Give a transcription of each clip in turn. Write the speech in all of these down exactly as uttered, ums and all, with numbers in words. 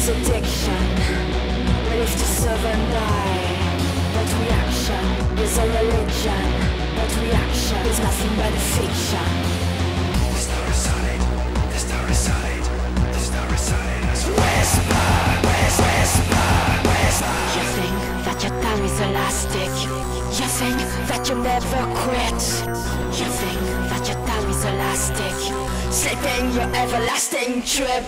is addiction, relief to serve and die. But reaction is a religion, but reaction is nothing but a fiction. The story solid, the story solid, the story solid as whisper, whisper, whisper, whisper. You think that your time is elastic, you think that you never quit, you think that your time is elastic, sleeping your everlasting trip.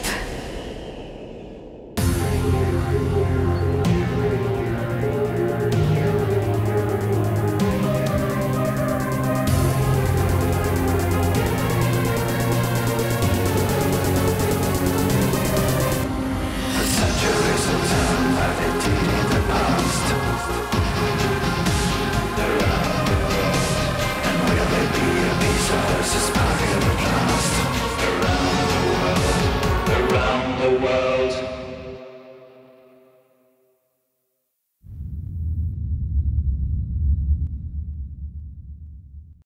Around the world.